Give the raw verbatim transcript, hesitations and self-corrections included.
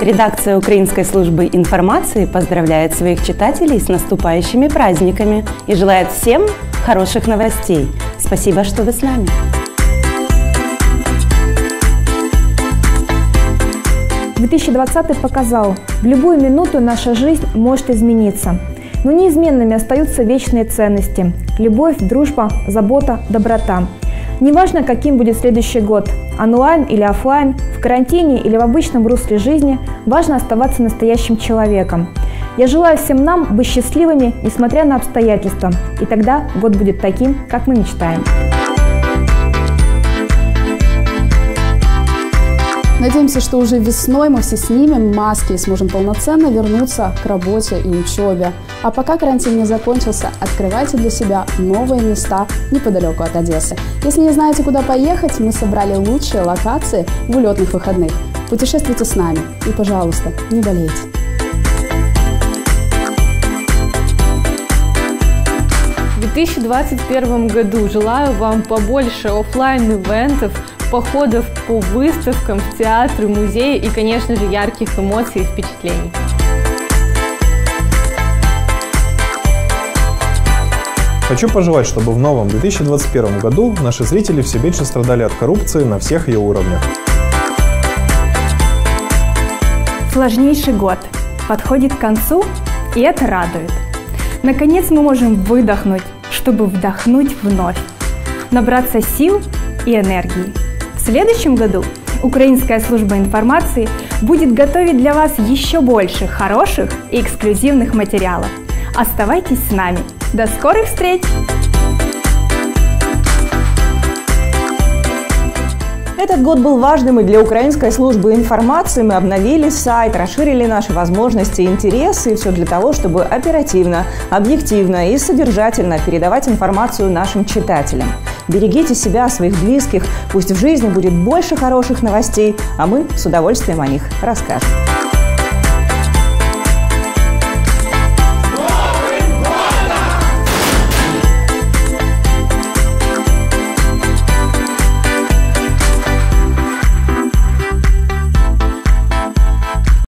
Редакция Украинской службы информации поздравляет своих читателей с наступающими праздниками и желает всем хороших новостей. Спасибо, что вы с нами. две тысячи двадцатый показал, в любую минуту наша жизнь может измениться. Но неизменными остаются вечные ценности – любовь, дружба, забота, доброта. Неважно, каким будет следующий год – онлайн или офлайн, в карантине или в обычном русле жизни, важно оставаться настоящим человеком. Я желаю всем нам быть счастливыми, несмотря на обстоятельства, и тогда год будет таким, как мы мечтаем. Надеемся, что уже весной мы все снимем маски и сможем полноценно вернуться к работе и учебе. А пока карантин не закончился, открывайте для себя новые места неподалеку от Одессы. Если не знаете, куда поехать, мы собрали лучшие локации в улетных выходных. Путешествуйте с нами и, пожалуйста, не болейте. В две тысячи двадцать первом году желаю вам побольше офлайн-ивентов, походов по выставкам, в театры, музеи и, конечно же, ярких эмоций и впечатлений. Хочу пожелать, чтобы в новом две тысячи двадцать первом году наши зрители все меньше страдали от коррупции на всех ее уровнях. Сложнейший год подходит к концу, и это радует. Наконец мы можем выдохнуть, чтобы вдохнуть вновь, набраться сил и энергии. В следующем году Украинская служба информации будет готовить для вас еще больше хороших и эксклюзивных материалов. Оставайтесь с нами. До скорых встреч! Этот год был важным и для Украинской службы информации. Мы обновили сайт, расширили наши возможности и интересы. И все для того, чтобы оперативно, объективно и содержательно передавать информацию нашим читателям. Берегите себя, своих близких. Пусть в жизни будет больше хороших новостей, а мы с удовольствием о них расскажем.